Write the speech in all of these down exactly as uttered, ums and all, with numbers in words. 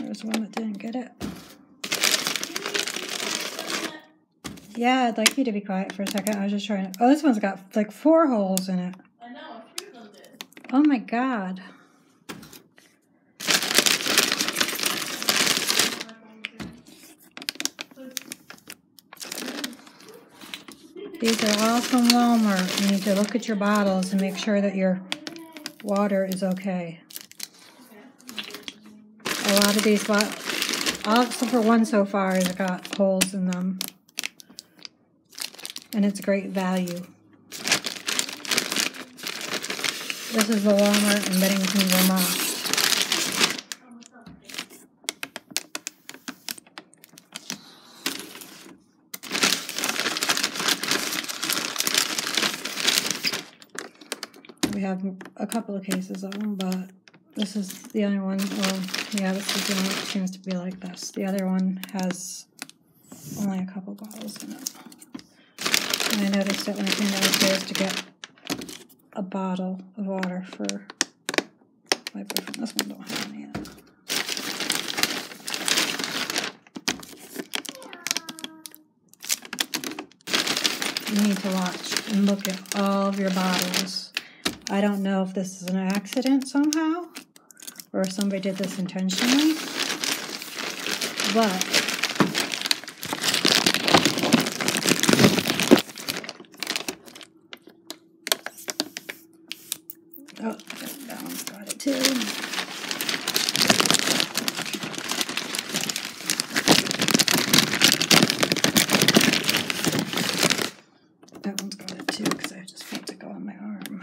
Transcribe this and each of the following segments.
There's one that didn't get it. Yeah, I'd like you to be quiet for a second. I was just trying to... Oh, this one's got like four holes in it. I know, three of them did. Oh my god. These are all from Walmart. You need to look at your bottles and make sure that your water is okay. A lot of these, all except for one so far, has got holes in them. And it's great value. This is the Walmart in Bennington, Vermont. We have a couple of cases of them, but this is the only one. Well, yeah, this is the one that seems to be like this. The other one has only a couple bottles in it. And I noticed it when I came downstairs to get a bottle of water for my boyfriend. This one don't have any yet. You need to watch and look at all of your bottles. I don't know if this is an accident somehow, or if somebody did this intentionally, but oh, that one's got it too. That one's got it too, because I just felt it go on my arm.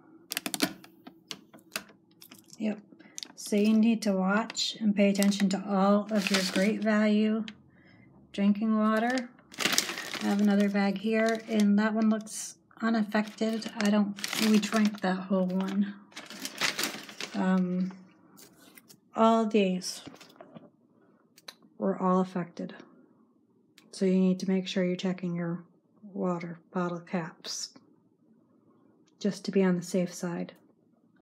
Yep. So you need to watch and pay attention to all of your great value drinking water. I have another bag here, and that one looks unaffected. I don't, we drank that whole one. Um, all these were all affected. So you need to make sure you're checking your water bottle caps, just to be on the safe side.